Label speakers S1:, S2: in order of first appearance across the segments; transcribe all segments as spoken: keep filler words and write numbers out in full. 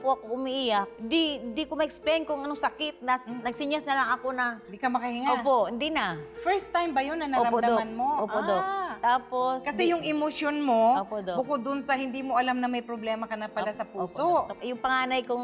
S1: ako, ako umiiyak. Di, di ko ma-explain kung anong sakit. Nas, hmm. Nagsinyas na lang ako na.
S2: Hindi ka makahinga?
S1: Opo, hindi na.
S2: First time ba yun na naramdaman
S1: Opo,
S2: mo?
S1: Opo,
S2: ah.
S1: Dok. Tapos...
S2: Kasi
S1: di,
S2: yung emosyon mo,
S1: Opo,
S2: bukod dun sa hindi mo alam na may problema ka na pala
S1: opo,
S2: sa puso.
S1: Opo, yung panganay kong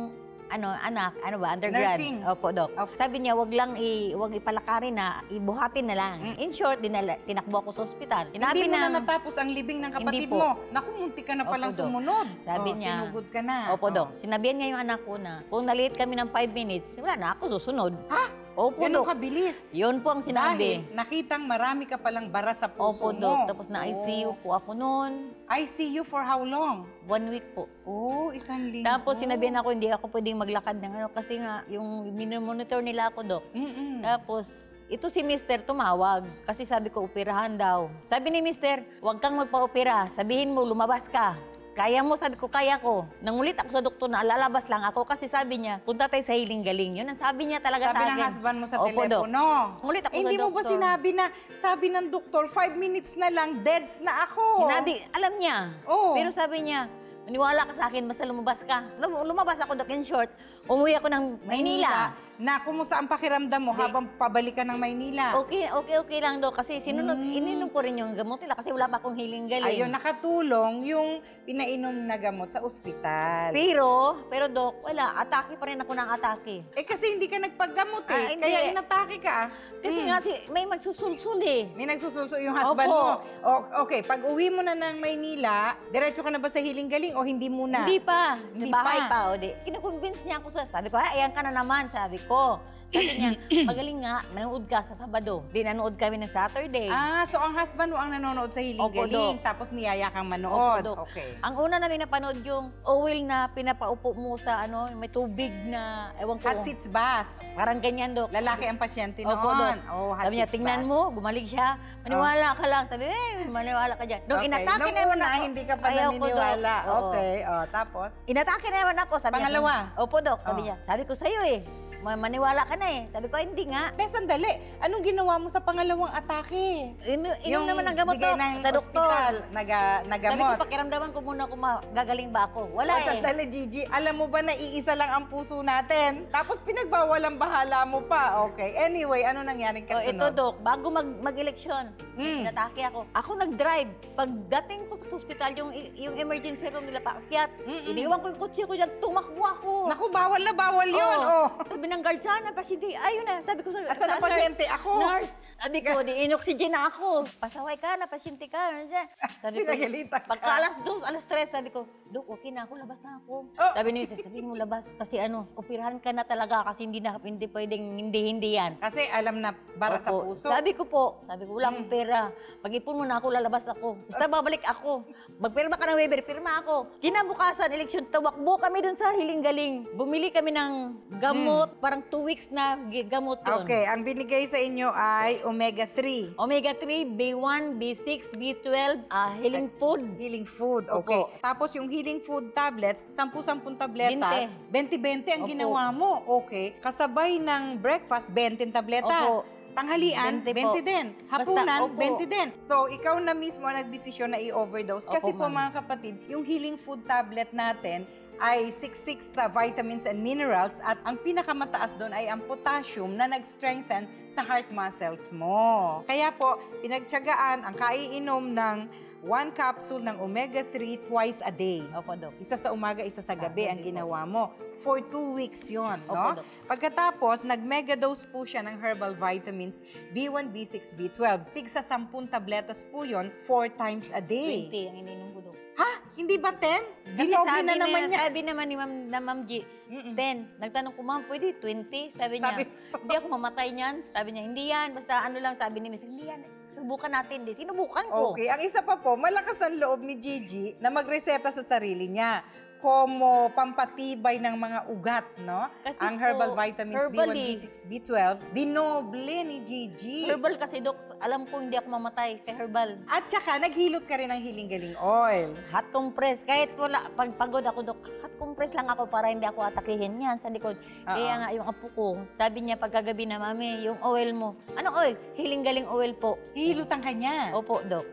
S1: ano, anak, ano ba, undergrad.
S2: Nursing.
S1: Opo, Dok.
S2: Okay.
S1: Sabi niya, wag lang i, wag ipalakarin na, ibuhatin na lang.
S2: Mm.
S1: In short, dinala, tinakbo ako sa ospital.
S2: Hindi mo
S1: ng,
S2: na natapos ang libing ng kapatid
S1: po.
S2: mo. Naku, munti ka na
S1: Opo,
S2: palang
S1: Dok.
S2: sumunod.
S1: Sabi
S2: oh,
S1: niya,
S2: sinugod ka na.
S1: Opo,
S2: oh.
S1: Dok. Sinabihan niya yung anak ko na, kung naliit kami ng five minutes, wala na, ako susunod.
S2: Ha?
S1: Opo,
S2: Ganun
S1: Dok.
S2: kabilis.
S1: Yun po ang sinabi.
S2: Dahil nakitang marami ka palang bara sa puso
S1: Opo,
S2: mo.
S1: Dok. Tapos na-I C U po ako noon.
S2: I C U for how long?
S1: One week po.
S2: Oh, isang linggo.
S1: Tapos sinabihan ako, hindi ako pwedeng maglakad ng ano kasi nga, yung minomonitor nila ako, Dok.
S2: Mm-mm.
S1: Tapos, ito si Mister tumawag kasi sabi ko, operahan daw. Sabi ni Mister, huwag kang magpa-opera. Sabihin mo, lumabas ka. Kaya mo, sabi ko, kaya ko. Nangulit ako sa doktor na lalabas lang ako kasi sabi niya, punta tayo sa Hiling Galing. Yun ang sabi niya talaga
S2: sabi
S1: sa akin.
S2: Ng husband mo sa
S1: Opo,
S2: telepono.
S1: Nangulit ako
S2: eh,
S1: sa
S2: hindi mo ba
S1: doktor.
S2: sinabi na, sabi ng doktor, five minutes na lang, deads na ako.
S1: Sinabi, alam niya.
S2: Oo.
S1: Pero sabi niya, maniwala ka sa akin, basta lumabas ka. Lum- Lumabas ako, Dok, in short. Umuwi ako ng Maynila.
S2: Na kumusta ang pakiramdam mo
S1: Di-
S2: habang pabalik ka ng Maynila?
S1: Okay, okay, okay lang, Dok. Kasi sinunod,
S2: Mm.
S1: ininom ko rin yung gamot nila kasi wala pa akong Hiling Galing.
S2: Ayun, nakatulong yung pinainom na gamot sa ospital.
S1: Pero, pero Dok, wala. Atake pa rin ako ng atake.
S2: Eh kasi hindi ka nagpaggamot eh.
S1: Ah, hindi.
S2: Kaya inatake ka.
S1: Kasi
S2: Hmm.
S1: nga, si, may magsusulsul eh.
S2: May nagsusulso yung husband
S1: Opo.
S2: mo. O, okay, pag uwi mo na ng Maynila, diretso ka na ba sa Hiling Galing o hindi muna?
S1: Hindi pa.
S2: Hindi
S1: Sa bahay
S2: pa.
S1: pa. O, di. Kinakonvince niya ako sa, sabi ko, ay, ayan ka na naman, sabi ko. Sabi niya, magaling nga, nanood ka sa Sabado. Di nanood kami ng Saturday.
S2: Ah, so ang husband mo ang nanonood sa Hiling
S1: Opo,
S2: Galing,
S1: Dok.
S2: tapos niyaya kang
S1: Opo,
S2: manood.
S1: Dok.
S2: Okay.
S1: Ang una namin napanood yung oil na pinapaupo mo sa ano, may tubig na, ewan ko.
S2: Hot seats bath.
S1: Parang ganyan, Dok.
S2: Lalaki ang pasyente noon.
S1: Opo, Dok.
S2: Oh, hot
S1: Sabi niya,
S2: seats
S1: tingnan
S2: bath.
S1: mo, gumalig siya. Maniwala ka lang. Sabi, eh, maniwala ka dyan. Nung
S2: Okay.
S1: inatake
S2: Nung
S1: naman
S2: una,
S1: ako.
S2: hindi ka pa
S1: ayaw ko, Dok.
S2: naniniwala.
S1: Oo.
S2: Okay, oh, tapos?
S1: Inatake naman ako. Sabi
S2: Pangalawa?
S1: Niya, Opo, Dok. Sabi
S2: Oh.
S1: niya, sabi ko sa'yo eh. Ma- Maniwala ka na eh. Sabi ko, hindi nga.
S2: Eh, sandali. Anong ginawa mo sa pangalawang atake?
S1: Inu inom naman ng gamot,
S2: bigay
S1: Dok,
S2: ng
S1: sa
S2: ospital,
S1: doktor.
S2: naga,
S1: Sabi
S2: nagamot.
S1: ko, pakiramdaman ko muna kung gagaling ba ako. Wala
S2: Oh,
S1: eh.
S2: sandali, Gigi. Alam mo ba na iisa lang ang puso natin? Tapos pinagbawalang bahala mo pa. Okay. Anyway, ano nangyaring
S1: O,
S2: kasunod?
S1: ito, Dok, bago mag mag-eleksyon,
S2: Mm.
S1: inatake ako. Ako nag-drive. Pagdating ko sa hospital, yung, yung emergency room nila paakyat,
S2: Mm-mm.
S1: iniwan ko yung kotse ko dyan, tumakbo ako.
S2: Naku, bawal na bawal yun.
S1: Oo.
S2: Oh.
S1: Sabi ng guard, sana, pasyente. Ayun na, sabi ko sa
S2: Asan
S1: sa
S2: ang pasyente? Ako.
S1: Nurse. Sabi ko, di inoxygen na ako. Pasaway ka na, pasyente ka. Nandiyan. Sabi ko,
S2: Pinagalitan ka.
S1: pagka alas dos, alas tres, sabi ko, Dok, okay na ako, labas na ako.
S2: Oh.
S1: Sabi ni Mister, sabihin mo labas kasi ano, operahan ka na talaga kasi hindi na, hindi pwedeng hindi-hindi yan.
S2: Kasi alam na bara sa
S1: Opo.
S2: puso.
S1: Sabi ko po, sabi ko, wala akong pera. Pag-ipon mo na ako, lalabas ako. Basta babalik ako. Magpirma ka ng waiver, pirma ako. Kinabukasan, eleksyon, tawakbo kami dun sa Hiling Galing. Bumili kami ng gamot, parang two weeks na gi- gamot yun.
S2: Okay, ang binigay sa inyo ay omega three.
S1: Omega three, B one, B six, B twelve, ah, healing food.
S2: Healing food, okay.
S1: Opo.
S2: Tapos yung healing food tablets, sampu-sampung tabletas, twenty-twenty ang
S1: Opo.
S2: ginawa mo. Okay. Kasabay ng breakfast, twenty tabletas.
S1: Opo.
S2: Tanghalian,
S1: twenty po.
S2: twenty din. Hapunan,
S1: Basta, opo.
S2: twenty din. So, ikaw na mismo ang nagdesisyon na i-overdose. Kasi
S1: Opo,
S2: po
S1: ma'am.
S2: mga kapatid, yung healing food tablet natin ay six six sa vitamins and minerals at ang pinakamataas doon ay ang potassium na nag-strengthen sa heart muscles mo. Kaya po, pinagtiyagaan ang kaiinom ng one capsule ng omega three twice a day.
S1: Opo, Dok.
S2: Isa sa umaga, isa sa gabi ang ginawa mo. For two weeks yon, no?
S1: Opo, Dok.
S2: Pagkatapos, nag-megadose po siya ng herbal vitamins B one, B six, B twelve. Tig sa sampung tabletas po yon, four times a day.
S1: twenty ang ininom ko, Dok.
S2: Ha? Hindi ba ten?
S1: Kasi
S2: Dinoble
S1: sabi
S2: na naman niya.
S1: Sabi naman ni Ma'am, na Ma'am G,
S2: Mm-mm.
S1: ten. Nagtanong ko, Ma'am, pwede twenty? Sabi niya,
S2: Sabi-
S1: hindi ako mamatay niyan. Sabi niya, hindi yan. Basta ano lang, sabi ni Mister, hindi yan. Subukan natin. Di, sinubukan ko.
S2: Okay, ang isa pa po, malakas ang loob ni Gigi na magreseta sa sarili niya. Como pampatibay ng mga ugat, no?
S1: Kasi
S2: ang
S1: po,
S2: herbal vitamins B one,
S1: herbally.
S2: B six, B twelve, dinoble ni Gigi.
S1: Herbal kasi, Dok. Alam ko hindi ako mamatay kay herbal.
S2: At saka, naghilot ka rin ng hiling-galing oil.
S1: Hot compress. Kahit wala, pag pagod ako, Dok, hot compress lang ako para hindi ako atakihin yan sa likod. Kaya nga, yung apo ko, sabi niya pagkagabi na, Mami, yung oil mo. Anong oil? Hiling-galing oil po.
S2: Hihilutan ka niya.
S1: Opo, Dok.
S2: Oh.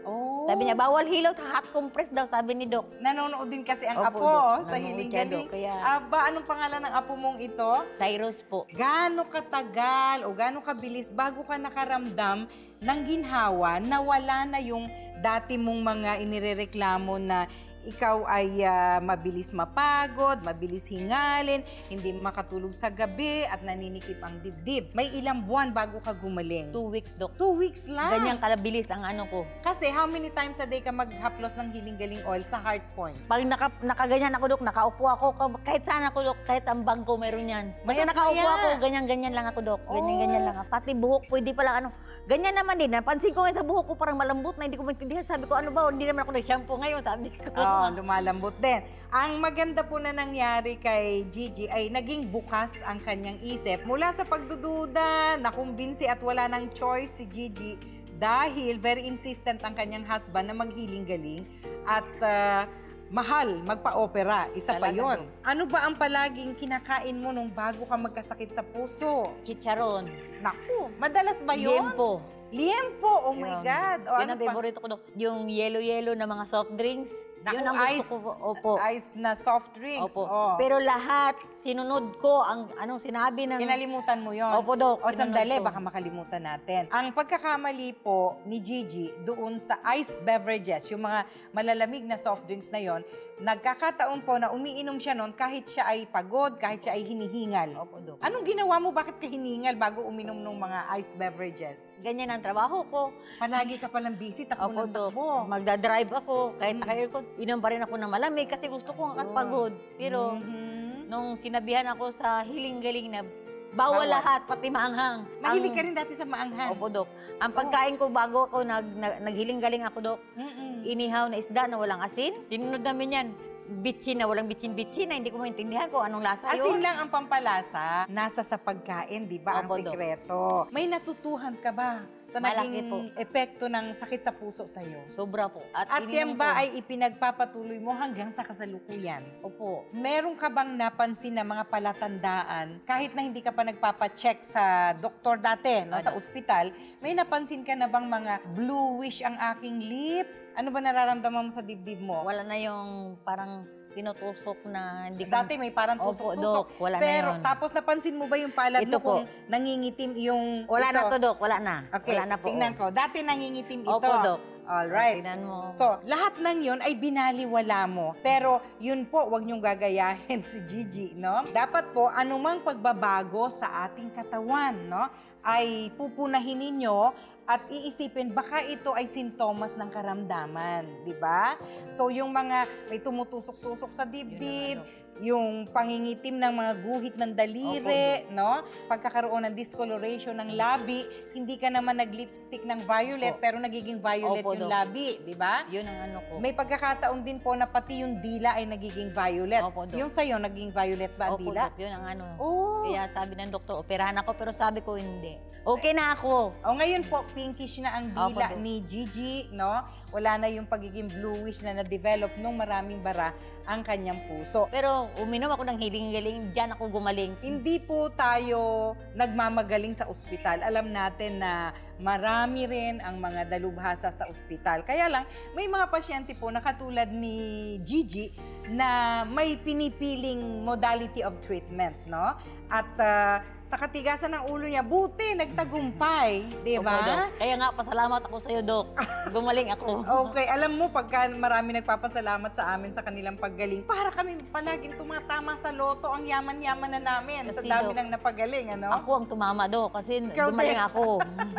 S1: Sabi niya, bawal hilaw, hot compress daw, sabi ni Doc.
S2: Nanonood din kasi ang
S1: Opo,
S2: apo
S1: Dok.
S2: sa
S1: Nanonood
S2: Hiling
S1: siya,
S2: Galing.
S1: Dok, kaya-
S2: Ah, ba, anong pangalan ng apo mong ito?
S1: Cyrus po.
S2: Gaano katagal o gaano kabilis bago ka nakaramdam ng ginhawa na wala na yung dati mong mga inirereklamo na ikaw ay ah, mabilis mapagod, mabilis hingalin, hindi makatulog sa gabi at naninikip ang dibdib. May ilang buwan bago ka gumaling?
S1: Two weeks, Doc.
S2: Two weeks lang.
S1: Ganyang kalabilis ang ano ko.
S2: Kasi how many times a day ka maghaplos ng hiling-galing oil sa heart point?
S1: Pag naka, nakaganyan ako, Dok, nakaupo ako, ka- kahit saan ako, Dok, kahit ang bag ko meron yan. Basta
S2: Bakit
S1: nakaupo
S2: kaya?
S1: ako, ganyan-ganyan lang ako, Dok. Ganyan-ganyan
S2: Oh.
S1: lang ako. Pati buhok, pwede pala ano. Ganyan naman din. Napansin ko ngayon sa buhok ko, parang malambot na, hindi ko maintindihan. Sabi ko, ano ba, hindi naman ako nag-shampoo ngayon, sabi ko.
S2: Oo, lumalambot din. Ang maganda po na nangyari kay Gigi ay naging bukas ang kanyang isip. Mula sa pagdududa, nakumbinsi at wala ng choice si Gigi dahil very insistent ang kanyang husband na maghiling-galing at ah, mahal magpa-opera. Isa pa
S1: Talaga,
S2: yon. Ano ba ang palaging kinakain mo nung bago ka magkasakit sa puso?
S1: Chicharon.
S2: Naku, madalas ba yun?
S1: Liempo.
S2: Liempo, oh my
S1: Yun.
S2: God. O,
S1: Yun
S2: ano
S1: ang
S2: pa?
S1: favorito ko, Dok. Yung yellow-yellow na mga soft drinks.
S2: Naku,
S1: Yun ang gusto
S2: ice-
S1: ko. Opo.
S2: Ice na soft drinks.
S1: Opo.
S2: Oh.
S1: Pero lahat, sinunod ko ang anong sinabi ng...
S2: Kinalimutan mo yon.
S1: Opo, Dok.
S2: O
S1: Sinunod
S2: sandali,
S1: ko.
S2: baka makalimutan natin. Ang pagkakamali po ni Gigi doon sa iced beverages, yung mga malalamig na soft drinks na yon, nagkakataon po na umiinom siya noon kahit siya ay pagod, kahit siya ay hinihingal.
S1: Opo, Dok.
S2: Anong ginawa mo? Bakit ka hiningal bago uminom ng mga iced beverages?
S1: Ganyan ang trabaho ko.
S2: Palagi ka palang busy, takbo
S1: Opo,
S2: ng
S1: Dok.
S2: takbo.
S1: Magdadrive ako. Kahit
S2: Mm.
S1: naka-aircon, inom pa rin ako ng malamig kasi gusto ko nga pagod. Pero
S2: Mhm.
S1: nung sinabihan ako sa hiling-galing na bawal,
S2: Bawal.
S1: lahat, pati maanghang.
S2: Mahilig
S1: Ang-
S2: ka rin dati sa maanghang.
S1: Opo, Dok. Ang pagkain ko bago ako nag, nag, naghiling-galing ako, Dok,
S2: Mm-mm.
S1: inihaw na isda na walang asin. Sinunod namin yan. Bitchin na walang bitchin-bitchin na hindi ko maintindihan ko anong lasa
S2: Asin
S1: yun.
S2: lang ang pampalasa, nasa sa pagkain, di ba? Ang
S1: Opo, Dok.
S2: sikreto. May natutuhan ka ba sa
S1: Malaki
S2: naging
S1: po.
S2: epekto ng sakit sa puso sa'yo?
S1: Sobra po. At,
S2: At yan
S1: ininom
S2: ba
S1: ko.
S2: ay ipinagpapatuloy mo hanggang sa kasalukuyan?
S1: Opo.
S2: Meron ka bang napansin na mga palatandaan, kahit na hindi ka pa nagpapacheck sa doktor dati, no, sa
S1: Ano?
S2: ospital, may napansin ka na bang mga bluish ang aking lips? Ano ba nararamdaman mo sa dibdib mo?
S1: Wala na yung parang tinutusok na hindi ko...
S2: Dati may parang
S1: Opo,
S2: tusok-tusok.
S1: Dok. Wala
S2: Pero
S1: na yun.
S2: tapos napansin mo ba yung palad
S1: Ito
S2: mo kung
S1: po.
S2: nangingitim yung...
S1: Wala
S2: ito?
S1: na to, Dok. Wala na.
S2: Okay,
S1: Wala na po.
S2: tingnan
S1: oh.
S2: ko. Dati nangingitim ito.
S1: Opo, Dok.
S2: Alright.
S1: Tingnan mo.
S2: So, lahat ng yun ay binaliwala mo. Pero yun po, wag niyong gagayahin si Gigi, no? Dapat po, anumang pagbabago sa ating katawan, no? Ay pupunahin ninyo at iisipin baka ito ay sintomas ng karamdaman, di ba? So yung mga may tumutusok-tusok sa dibdib, yung pangingitim ng mga guhit ng daliri, no? Pagkakaroon ng discoloration ng labi, hindi ka naman nag-lipstick ng violet
S1: Opo.
S2: pero nagiging violet
S1: Opo,
S2: yung
S1: Dok.
S2: labi, di ba?
S1: Yun ang ano ko.
S2: May pagkakataon din po na pati yung dila ay nagiging violet.
S1: Opo, Dok.
S2: Yung sa'yo, naging violet ba ang
S1: Opo,
S2: dila?
S1: Dok. Yun ang ano.
S2: Oh.
S1: Kaya sabi ng doktor, operahan ako, pero sabi ko hindi. Okay na ako.
S2: O ngayon po, pinkish na ang dila
S1: Opo, Dok.
S2: ni Gigi, no? Wala na yung pagiging bluish na na-develop nung maraming bara ang kanyang puso.
S1: Pero uminom ako ng hiling-galing, diyan ako gumaling.
S2: Hindi po tayo nagmamagaling sa ospital. Alam natin na marami rin ang mga dalubhasa sa ospital. Kaya lang, may mga pasyente po na katulad ni Gigi na may pinipiling modality of treatment, no? At ah, sa katigasan ng ulo niya, buti, nagtagumpay, di
S1: Opo,
S2: ba?
S1: Dok. Kaya nga, pasalamat ako sa'yo, Dok. Gumaling ako.
S2: Okay, alam mo, pagka marami nagpapasalamat sa amin sa kanilang paggaling, para kami palaging tumatama sa loto, ang yaman-yaman na namin sa
S1: Kasi,
S2: dami
S1: Dok,
S2: ng napagaling, ano?
S1: Ako ang tumama, Dok, kasi
S2: Ikaw
S1: gumaling
S2: din.
S1: ako.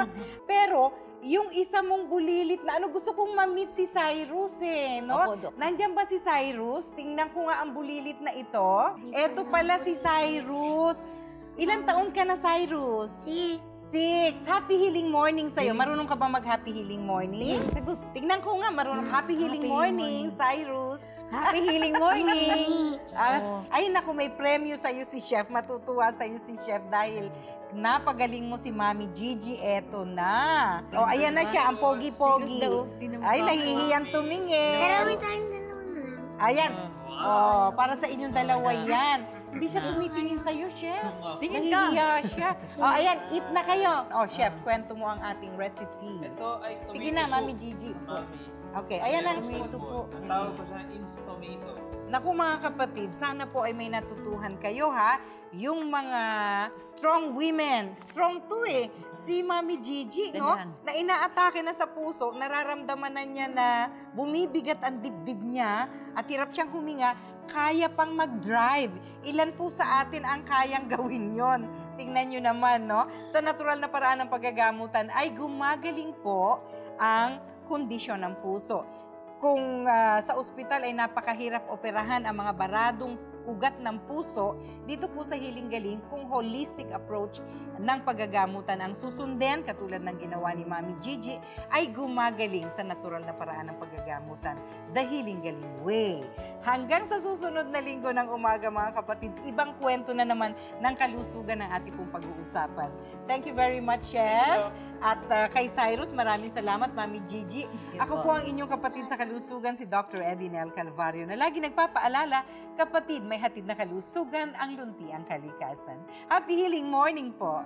S2: Pero, yung isa mong bulilit na ano, gusto kong ma-meet si Cyrus eh, no?
S1: Opo, Dok.
S2: Nandyan ba si Cyrus? Tingnan ko nga ang bulilit na ito. Eto pala si Cyrus. Ilang taon ka na, Cyrus?
S3: Si,
S2: Six. Happy healing morning sa'yo. Marunong ka ba mag-happy healing morning?
S1: Sagot.
S2: Tignan ko nga, marunong. Happy healing
S1: Happy
S2: morning,
S1: morning.
S2: Cyrus.
S1: Happy healing morning!
S2: Ah,
S1: Oo.
S2: ay naku, may premyo sa'yo si Chef. Matutuwa sa'yo si Chef dahil napagaling mo si Mami Gigi. Eto na. O, ayan na siya, ang pogi-pogi. Ay, nahihiyang
S3: pero
S2: tumingin.
S3: may tayong dalawa na lang.
S2: Ayan. Oh, para sa inyong dalawa yan. Hindi siya tumitingin sa'yo, Chef.
S1: Tingin ka.
S2: Nahihiya siya. Oh, ayan, eat na kayo. Oh, Chef, kwento mo ang ating recipe.
S4: Ito ay tomato
S2: Sige na,
S4: soup.
S2: Mami Gigi.
S4: Mami.
S2: Okay, ayan ang spoon.
S1: Tomato po.
S3: Ang tawag ko siya, Instomato.
S2: Naku mga kapatid, sana po ay may natutuhan kayo ha. Yung mga strong women, strong to eh. Si Mami Gigi, no?
S1: Ganyan.
S2: Na inaatake na sa puso, nararamdaman na niya na bumibigat ang dibdib niya at hirap siyang huminga, kaya pang mag-drive. Ilan po sa atin ang kayang gawin yon? Tingnan nyo naman, no? Sa natural na paraan ng paggagamutan ay gumagaling po ang kondisyon ng puso. Kung ah, sa ospital ay napakahirap operahan ang mga baradong ugat ng puso, dito po sa Healing Galing, kung holistic approach ng paggagamutan ang susundin, katulad ng ginawa ni Mami Gigi, ay gumagaling sa natural na paraan ng paggagamutan. The Healing Galing Way. Hanggang sa susunod na linggo ng umaga mga kapatid, ibang kwento na naman ng kalusugan ng ating pong pag-uusapan. Thank you very much, Chef. At ah, kay Cyrus, maraming salamat, Mami Gigi. Ako po ang inyong kapatid sa kalusugan, si Doctor Eddie Nel Calvario, na lagi nagpapaalala, kapatid, may hatid na kalusugan, ang lunti ang kalikasan. Happy healing morning po!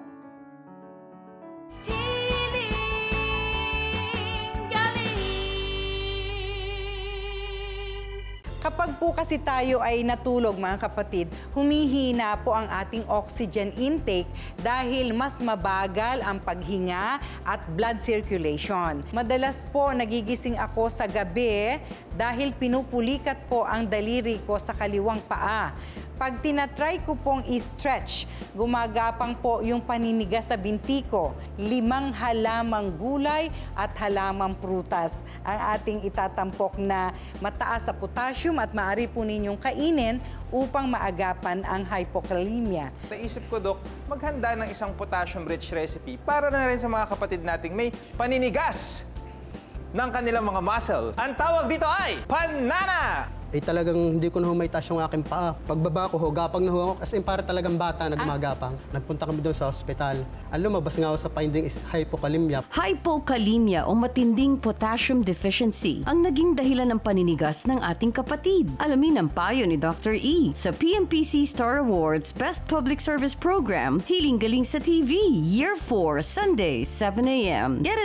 S2: Kapag po kasi tayo ay natulog mga kapatid, humihina po ang ating oxygen intake dahil mas mabagal ang paghinga at blood circulation. Madalas po nagigising ako sa gabi dahil pinupulikat po ang daliri ko sa kaliwang paa. Pag tinatry ko pong i-stretch, gumagapang po yung paninigas sa binti ko. Limang halamang gulay at halamang prutas ang ating itatampok na mataas sa potassium at maaari po ninyong kainin upang maagapan ang hypokalemia.
S3: Naisip ko, Dok, maghanda ng isang potassium-rich recipe para na rin sa mga kapatid nating may paninigas ng kanilang mga muscles. Ang tawag dito ay Panana!
S4: Eh talagang hindi ko na humaitas yung aking paa. Pagbaba ko, hugapang na ako kasi para talagang bata na gumagapang. Nagpunta kami doon sa ospital. Ang lumabas nga ako sa finding is hypokalemia.
S5: Hypokalemia o matinding potassium deficiency ang naging dahilan ng paninigas ng ating kapatid. Alamin ang payo ni Doctor E sa P M P C Star Awards Best Public Service Program, Healing Galing sa T V, Year four, Sunday, seven a m Get it